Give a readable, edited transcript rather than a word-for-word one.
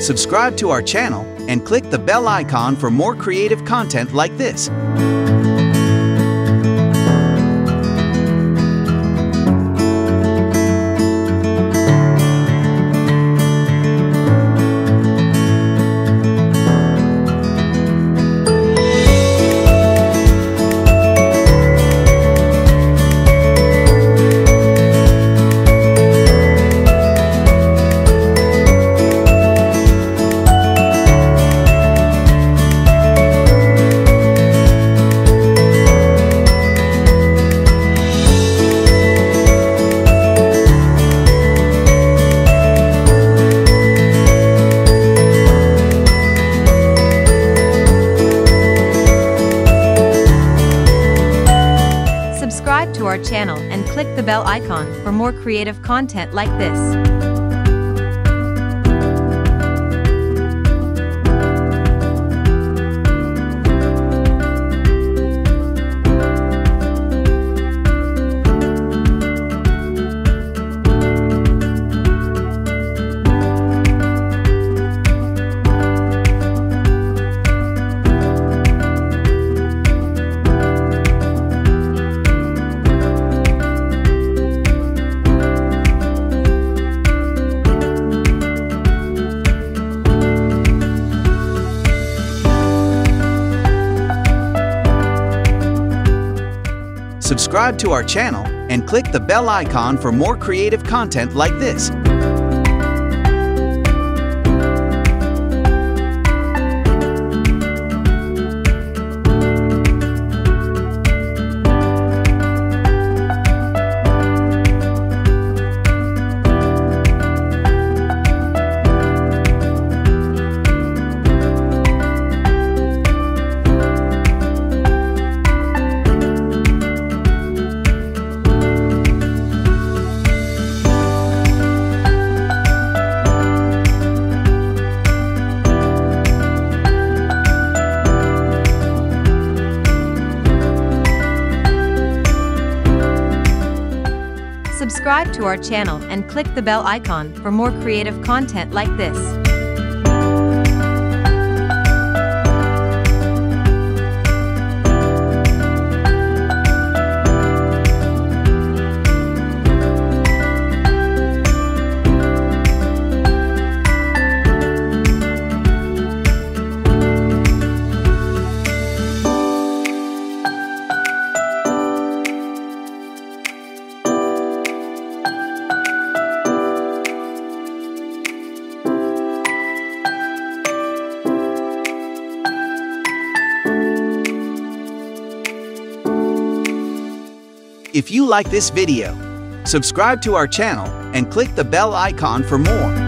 Subscribe to our channel and click the bell icon for more creative content like this. Subscribe to our channel and click the bell icon for more creative content like this. Subscribe to our channel and click the bell icon for more creative content like this. Subscribe to our channel and click the bell icon for more creative content like this. If you like this video, subscribe to our channel and click the bell icon for more.